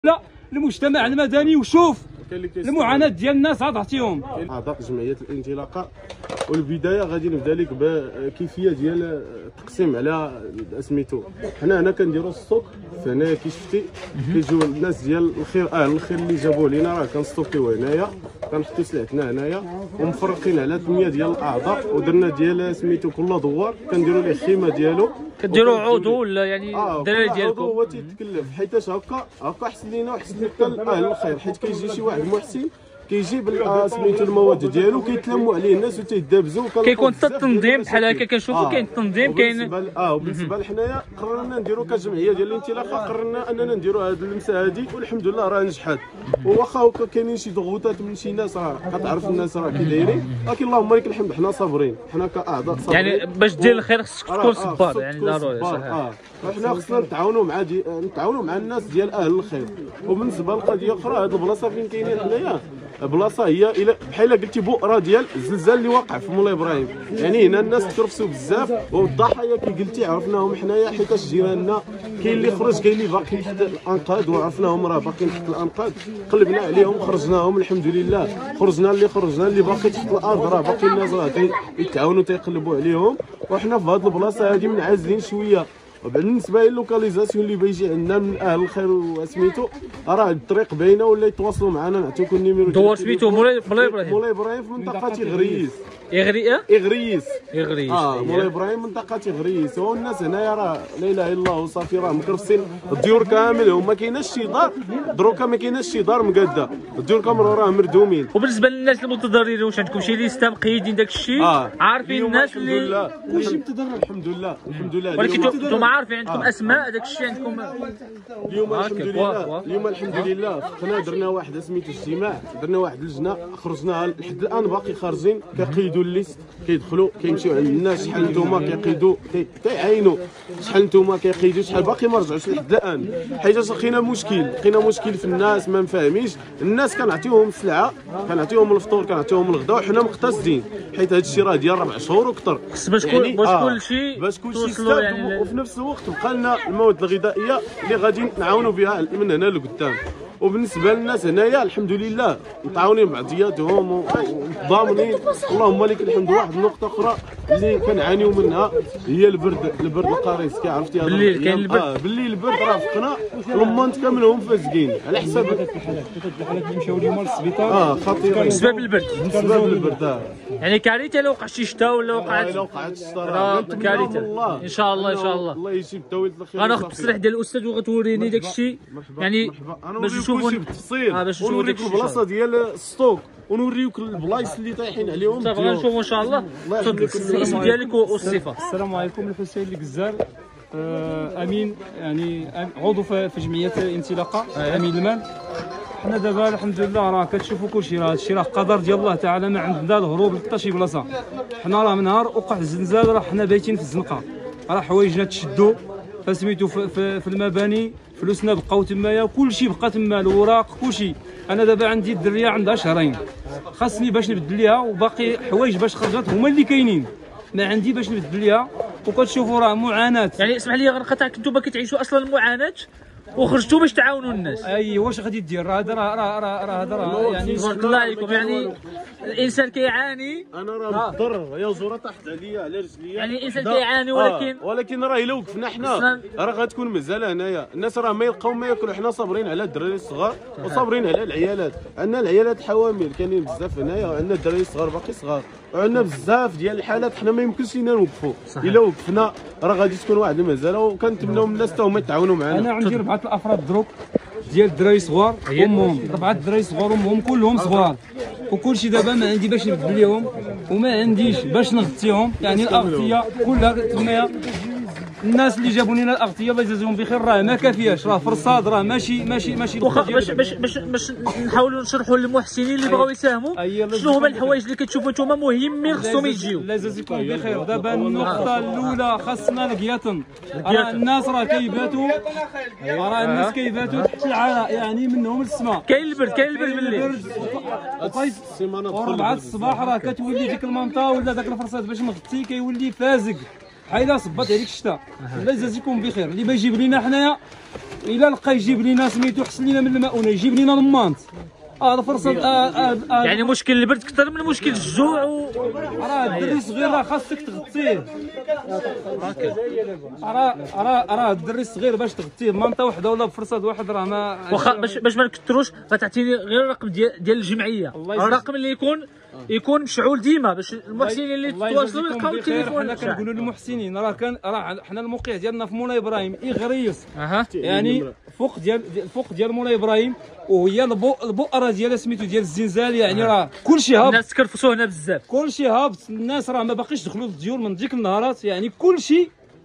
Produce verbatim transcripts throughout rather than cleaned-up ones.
لا المجتمع المدني وشوف المعاناه ديال الناس عاد عطيهم. اعضاء جمعيه الانطلاقه، والبدايه غادي نبدا لك بكيفيه ديال التقسيم على سميتو. حنا هنا كنديروا الستوك، فهنايا كي شفتي كيجيو الناس ديال الخير اه الخير اللي جابوه لينا راه كنستوكيو هنايا، كنحطوا سلعتنا هنايا ومفرقين على ثمانية ديال الاعضاء، ودرنا ديال سميتو كل دوار كنديروا ليه خيمه ديالو. كديروا عضو ولا يعني الدراري آه ديالكم؟ هو تيتكلف حيتاش هكا هكا احسن لينا وحسن حتى لاهل الخير، حيت كيجي شي واحد محسن كيجيب سميتو المواد ديالو كيتلموا عليه الناس وتيدابزوا. كيكون حتى التنظيم بحال هكا كنشوفوا كاين التنظيم كاين. اه وبالنسبه لحنايا قررنا نديروا كجمعيه ديال الانطلاقه، قررنا اننا نديروا هذه المساحه هذه والحمد لله راه نجحت. وواخا هكا كاينين شي ضغوطات من شي ناس راه كتعرف الناس راه كي دايرين، ولكن اللهم لك الحمد حنا صابرين، حنا كاعضاء صابرين. يعني باش دير الخير خصك تكون صبار، يعني ضروري صحيح. اه حنا خصنا نتعاونوا مع دي... نتعاونوا مع الناس ديال اهل الخير. وبالنسبه للقضيه اخرى، هذه البلاصه فين كاينين حنايا بلاصه هي الى بحال قلتي بؤره ديال الزلزال اللي وقع في مولاي ابراهيم، يعني هنا الناس ترفسوا بزاف، والضحايا كي قلتي عرفناهم حنايا حيتاش جيراننا كاين اللي خرج كاين اللي باقي تحت الانقاض، وعرفناهم راه باقيين تحت الانقاض، قلبنا عليهم خرجناهم الحمد لله، خرجنا اللي خرجنا اللي باقي تحت الارض راه باقي الناس راه كيتعاونوا تيقلبوا عليهم. وحنا في هذه البلاصه هذه منعزلين شويه. وبالنسبه للوكاليزاسيون اللي بيجي عندنا من اهل الخير وسميتو، راه الطريق باينه ولا يتواصلوا معنا نعطيكم النيميرو. دوار سميتو مولاي ابراهيم. مولاي ابراهيم في منطقه غريس. إغري إغريس إغريس اه مولاي ابراهيم منطقه غريس. والناس هنايا راه لا اله الا الله وصافي راه مكرفسين الديور كامل، وما كايناش شي دار دروكا، ما كايناش شي دار مقاده، الديور كامل راه مردومين. وبالنسبه للناس المتضررين واش عندكم شي ليسته مقيدين داك الشيء؟ آه. عارفين الناس اللي الحمد لله كلشي متضرر الحمد لله الحمد لله. ولكن انتم عارفين عندكم آه. اسماء داك الشيء عندكم اليوم الحمد لله. اليوم الحمد لله حنا درنا واحد سميتو اجتماع، درنا واحد اللجنه خرجناها لحد الان باقي خارجين كيقيدوا الليست، كيدخلوا كيمشيو عند الناس شحال نتوما كيقيدوا كيعاينوا شحال نتوما كيقيدوا شحال باقي ما رجعوش لحد الان، حيت لقينا مشكل لقينا مشكل في الناس ما مفاهمينش. الناس كنعطيوهم السلعه كنعطيوهم الفطور كنعطيوهم الغداء وحنا مقتصدين، حيت هذا الشيء راه ديال ربع شهور وكثر. خص باش يعني باش آه كلشي باش كلشي ستاب يعني. وفي نفس الوقت بقى لنا المواد الغذائيه اللي غادي نعاونوا بها من هنا لقدام. وبالنسبه للناس هنايا الحمد لله متعاونين بعضياتهم ومتضامنين اللهم لك الحمد. واحد النقطه اخرى اللي كنعانيو منها هي البرد، البرد القارص كي عرفتي بالليل كاين البرد. اه بالليل البرد راه فقنا المونت كاملهم فاسقين على حساب الحالات الحالات اللي مشاو اليوم للسبيطار اه خطيره بسبب البرد. بسبب البرد آه. يعني كارثه الا وقع شي شتاء ولا وقعت الا وقعت الشتاء راه كارثه. ان شاء الله ان شاء الله الله يجيب دوله الخير. غناخذ التصريح ديال الاستاذ وغتوريني داك الشيء يعني باش نشوفوا بالتفصيل. اه باش نشوفوا داك البلاصه ديال الستوك ونوريوك البلايص اللي طايحين عليهم. صافي غنشوفوا ان شاء الله. تفضل الاسم ديالك والصفه. السلام عليكم، الحسين القزار، امين يعني عضو في جمعيه الانطلاقه، امين المال. حنا دابا الحمد لله راه كتشوفوا كلشي، راه هادشي راه قدر ديال الله تعالى، ما عندنا الهروب لحتى شي بلاصه. حنا راه من نهار وقع الزلزال راه حنا بايتين في الزنقه، راه حوايجنا تشدوا فسميتو في, في, في المباني، فلوسنا بقاو تمايا كلشي بقى تما، الوراق كلشي. انا دابا عندي الدريه عندها شهرين خاصني باش نبدل ليها، وباقي حوايج باش خرجت هما اللي كاينين ما عندي باش نبدل ليها. وكتشوفوا راه معاناه. يعني اسمح لي غنقطعك، انتم كتعيشوا اصلا المعاناه وخرجتوا باش تعاونوا الناس. اي واش غادي دير؟ راه هذا راه راه راه هذا راه يعني تبارك الله عليكم. يعني الانسان كيعاني. انا راه مضطر يا زوره طاحت عليا على رجليا. يعني الانسان كيعاني ولكن آه. ولكن راه الا وقفنا حنا راه غتكون مزاله هنايا. الناس راه ما يلقاو ما ياكلوا، حنا صابرين على الدراري الصغار وصابرين على العيالات. عندنا العيالات حوامل كاينين بزاف هنايا، وعندنا الدراري الصغار باقي صغار، وعندنا بزاف ديال الحالات حنا ما يمكنش لينا نوقفوا. الا وقفنا راه غادي تكون واحد المزاله، وكنتمناو من الناس حتى هما يتعاونوا معنا. انا عندي اربعه الافراد دروك ديال الدراري صغار امهم، اربعه الدراري صغار امهم كلهم صغار، وكلشي دابا ما عندي باش نبدل ليهم وما عنديش باش نغطيهم. يعني الاغطيه كلها تمايا. الناس اللي جابوا لنا الاغطيه الله يجازيهم بخير راه ما كافياش، راه فرصاد راه ماشي ماشي ماشي واخا باش باش باش باش نحاولوا نشرحوا للمحسنين اللي بغاو يساهموا شنو هما الحوايج اللي كتشوفوا نتوما مهمين خصهم يجيو. الله يجازيكم بخير. دابا النقطه الاولى خاصنا القياطن. راه الناس راه كيباتوا راه الناس كيباتوا تحت العراء، يعني منهم للسماء. كاين البرد كاين البرد بالليل وربعة الصباح راه كتولي ديك المنطقه ولا داك الفرصات باش مغطي كيولي فازق بحال صبات عليك الشتاء. الله يجازيكم بخير. اللي بيجيب لينا حنايا الا لقى يجيب لينا سميتو حسن لينا من المؤونه، يجيب لينا المانط. هذا فرصه آه آه آه يعني مشكل البرد اكثر من مشكل الجوع و... راه الدري صغير راه خاصك تغطيه. راه راه راه الدري صغير باش تغطيه بمانطه وحده ولا بفرصه واحد راه ما واخا باش باش ما نكثروش غتعطيني غير الرقم ديال ديال الجمعيه، الرقم اللي يكون يكون مشعول ديما باش المحسنين اللي تواصلوا يلقاو التليفون. حنا كنقولوا للمحسنين راه كان راه حنا الموقع ديالنا في مولاي ابراهيم اغريس، اها يعني فوق ديال فوق ديال مولاي ابراهيم، وهي البؤره ديالها سميتو ديال الزنزال، يعني راه كلشي هابط. الناس تكرفسوا هنا بزاف، كلشي هابط، الناس راه ما باقيش دخلوا للديور من ديك النهارات، يعني كلشي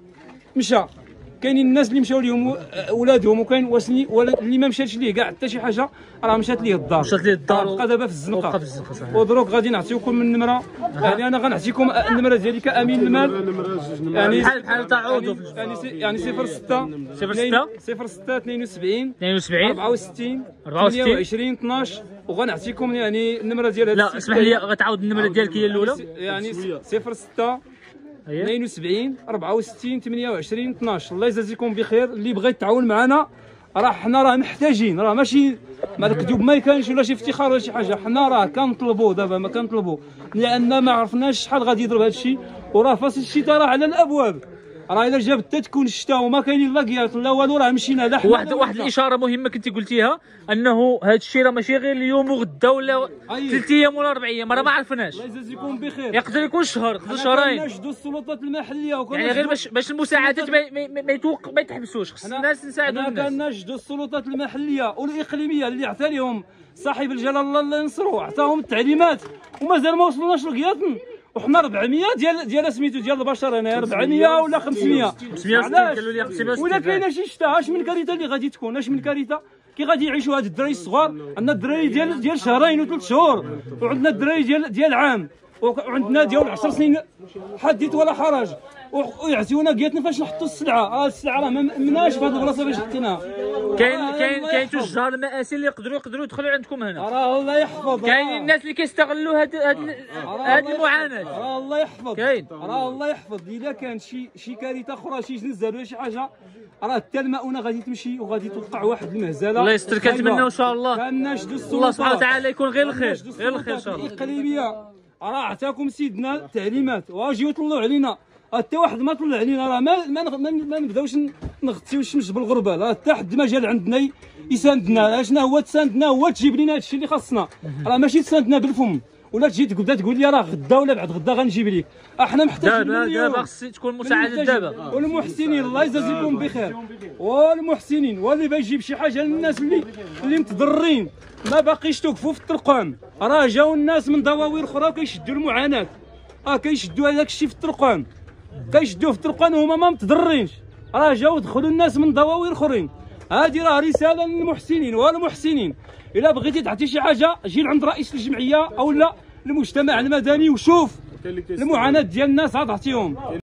مشى. كاينين الناس اللي مشاو ليهم ولادهم، وكاين واسني اللي ما مشاتش ليه كاع حتى شي حاجه، راه مشات ليه الدار، مشات ليه الدار، بقى دابا في الزنقه. بقى في الزنقه صحيح. ودروك غادي نعطيكم النمره، يعني انا غنعطيكم النمره ديالي كامين المال، يعني بحال بحال تاع عضو، يعني يعني صفر ستة صفر ستة صفر ستة اثنين وسبعين اثنين وسبعين أربعة وستين أربعة وستين ثمانية وعشرين اثناش، وغنعطيكم يعني النمره ديال هذا. لا اسمح لي غتعاود النمره ديالك هي الاولى، يعني صفر ستة اثنين وسبعين أربعة وستين ثمانية وعشرين اثناش. الله يجازيكم بخير. اللي بغى يتعاون معنا راه حنا راه محتاجين، راه ماشي مع الكذوب ما كانش ولا شي افتخار ولا شي حاجه، حنا راه كنطلبوا دابا ما كنطلبوا، لان ما عرفناش شحال غادي يضرب هذا الشيء، وراه فاصل الشتاء راه على الابواب، راه الا جاب حتى تكون الشتاء وما كاينين لا كيات لا والو راه مشينا لا حنا. واحد واحد الاشاره مهمه كنتي قلتيها، انه هذا الشيء راه ماشي غير اليوم وغدا ولا ثلاث ايام ولا اربع ايام، راه ما عرفناش. الله يجازيكم بخير. يقدر يكون شهر، يقدر شهرين. كنشدوا السلطات المحليه، يعني غير باش باش المساعدات ما ما يتوقف ما يتحبسوش، خص الناس نساعدوا الناس. كنا نشدوا السلطات المحليه والاقليميه اللي عطى لهم صاحب الجلاله الله الله ينصرو، عطاهم التعليمات ومازال ما وصلناش لقياتنا، وحنا أربعمية ديال ديال سميتو ديال البشر هنا أربعمية ولا خمسمية. خمسمية قالوا لي خمسمية. ولا كاينه شي شتا، اش من كارثه اللي غادي تكون، اش من كارثه كي غادي يعيشوا هاد الدراري الصغار. عندنا الدراري ديال ديال شهرين وثلاث شهور، وعندنا الدراري ديال ديال عام، وعندنا ديال عشر سنين حديث ولا حرج، ويعطيونا قياتنا فاش نحطوا السلعه. راه السلعه راه ما مأمناش في هاد البلاصه باش حطيناها. كاين كاين كاين تجار المآسي اللي يقدروا يقدروا يدخلوا عندكم هنا، راه الله يحفظ. كاين الناس اللي كيستغلوا هاد هاد هاد المعاناه، راه الله يحفظ. كاين راه الله يحفظ. الا كان شي شي كارثه اخرى، شي زلزال ولا شي حاجه، راه حتى المؤونه غادي تمشي وغادي توقع واحد المهزله. الله يستر. كنتمنى ان شاء الله كنشدوا السلطات، الله سبحانه وتعالى يكون غير الخير، غير الخير ان شاء الله. الاقليميه راه عطاكم سيدنا التعليمات، واجيو طلعوا علينا، حتى واحد ما طلع علينا راه ما ما, ما, ما نبداوش نغطيو الشمس بالغربال، راه حتى حد ما جا لعندنا يساندنا. اشنا هو تساندنا، هو تجيب لنا هادشي اللي خاصنا، راه ماشي تساندنا بالفم ولا تجي تبدا تقول لي راه غدا ولا بعد غدا غنجيب لك. احنا محتاجين دابا دابا خص تكون مساعده دابا. والمحسنين الله يجازيكم بخير، والمحسنين واللي باغي يجيب شي حاجه للناس اللي اللي متضررين، ما باقيش توقفوا في الطرقان. راه جاو الناس من دواوير اخرى كيشدوا المعاناه، اه كيشدوا هذاك الشيء في الطرقان، كيشدوه في الطرقان وهما ما متضررينش، راه جاو دخلوا الناس من دواوير اخرين. هذه راه رساله للمحسنين والمحسنين، الا بغيتي تعطي شي حاجه جي لعند رئيس الجمعيه او لا المجتمع المدني وشوف المعاناه ديال الناس عاد عطيهم.